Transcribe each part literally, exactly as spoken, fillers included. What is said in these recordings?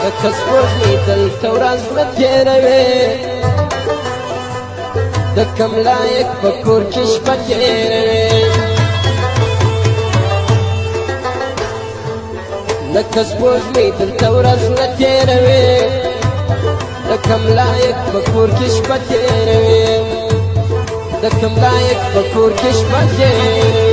لکه سپوږمۍ دلته ورځ نه تېروې د کم لایق په کور کې شپه تېروې لکه سپوږمۍ دلته ورځ نه تېروې د کم لایق په کور کې شپه تېروې د کم لایق په کور کې شپه تېروې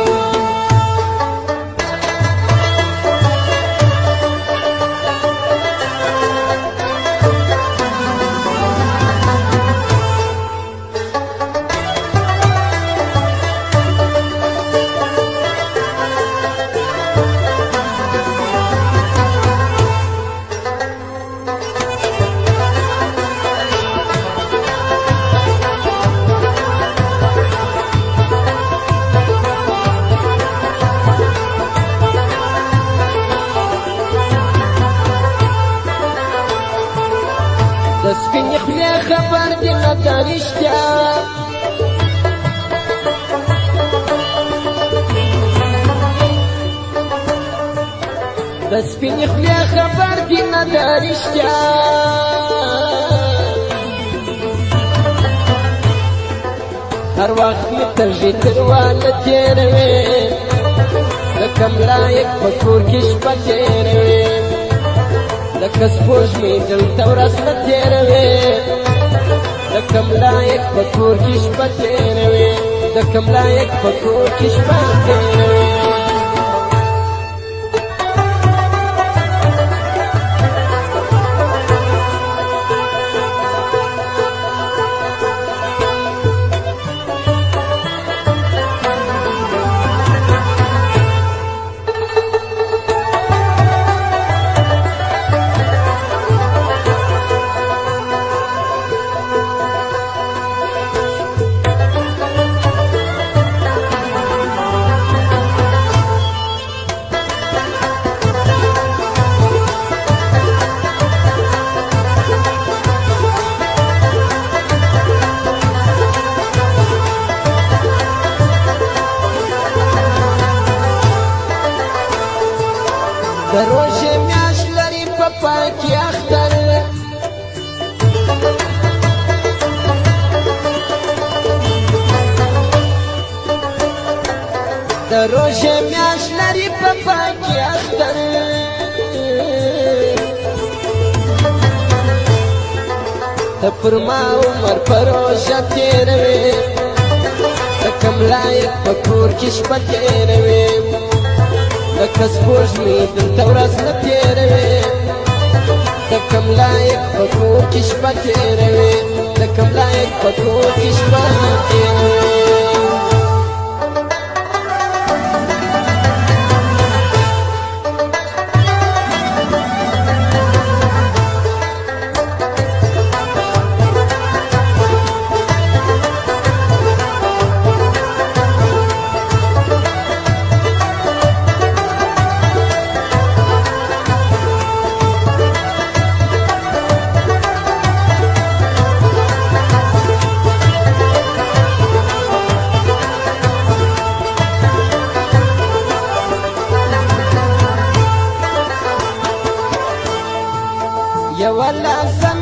د سپینې خولې خبر دې نه دا رښتیا د سپینې خولې خبر دې نه دا رښتیا هر وخت مې ترژې ترواله تېروې د کم لایق په کور کې شپه تېروې لکه سپوږمۍ دلته ورځ نه تېروې د کم لایق په کور کې شپه تېروې د کم لایق په کور کې شپه تېروې د روژې میاشت لري په پای کې اختر د روژې میاشت لري په پای کې اختر ته پر ما عمر په روژه تېروې د کم لایق په کور کې شپه تېروې لکه سپوږمۍ دلته ورځ نه تېروې د کم لایق په کور کې شپه تېروې د کم لایق په کور کې شپه تېروې يا ولا